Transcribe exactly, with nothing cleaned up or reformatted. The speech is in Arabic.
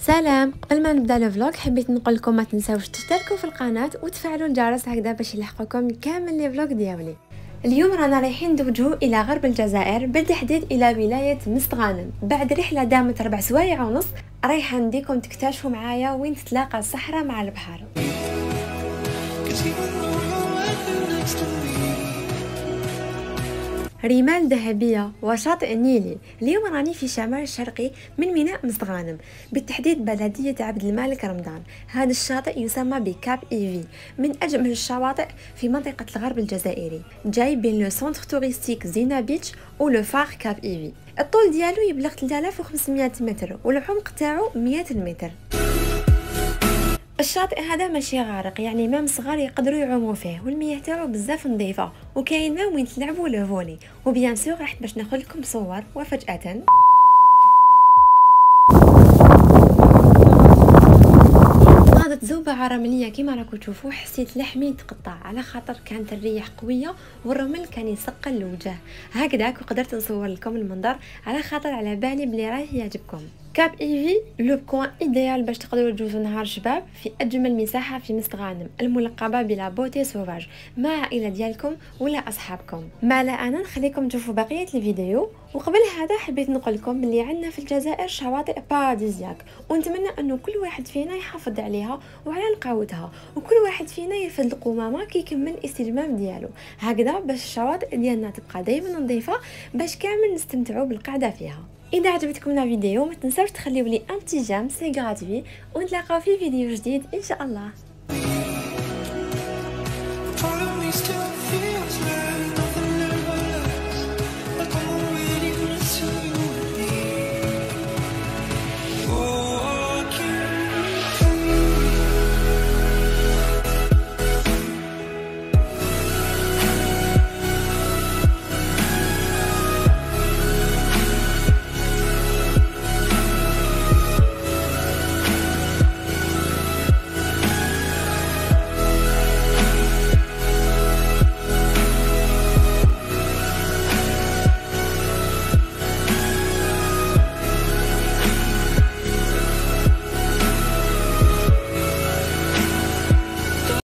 سلام. قبل ما نبدا لو فلوق حبيت نقول لكم ما تنساوش تشتركوا في القناه وتفعلوا الجرس هكذا باش يلحقكم كامل لي فلوق ديالي. اليوم رانا رايحين نتوجهوا الى غرب الجزائر، بالتحديد الى ولايه مستغانم. بعد رحله دامت ربع سوايع ونص رايحه نديكم تكتشفوا معايا وين تتلاقى الصحراء مع البحر. رمال ذهبية وشاطئ نيلي. اليوم راني في شمال الشرقي من ميناء مستغانم، بالتحديد بلدية عبد الملك رمضان. هذا الشاطئ يسمى بكاب ايفي، من أجمل الشواطئ في منطقة الغرب الجزائري، جاي بين لو سونتر توريستيك زينة بيتش و لو فار كاب ايفي. الطول ديالو يبلغ ثلاثة آلاف وخمسمائة متر والعمق تاعو مئة متر. الشاطئ هذا ماشي غارق، يعني مام صغار يقدروا يعوموا فيه، والمياه تاعو بزاف نظيفه، وكاين ما وين تلعبوا لو فولي. وبيان سور راح باش ناخذ لكم صور. وفجاه ناضت زوبعه رمليه كيما راكم تشوفوا، حسيت لحمي تقطع على خاطر كانت الريح قويه والرمل كان يسقل الوجه هكذاك، وقدرت نصور لكم المنظر على خاطر على بالي بلي راه يعجبكم. كاب ايفي لو بوين ايديال باش تقدروا تجوزوا نهار شباب في اجمل مساحه في مستغانم الملقبه بلا بوتي سوفاج مع عائله ديالكم ولا اصحابكم. ما لا انا نخليكم تشوفوا بقيه الفيديو. وقبل هذا حبيت نقول لكم بلي عندنا في الجزائر شواطئ باراديزياك، ونتمنى انه كل واحد فينا يحافظ عليها وعلى نقاوتها، وكل واحد فينا يرفد القمامه كي يكمل الاستجمام ديالو هكذا، باش الشواطئ ديالنا تبقى دائما نظيفه، باش كامل نستمتعوا بالقعده فيها. اذا عجبتكم الفيديو ما تنساوش تخليوا لي ان تي جيم، سي غراتوي، ونتلاقاو في فيديو جديد ان شاء الله.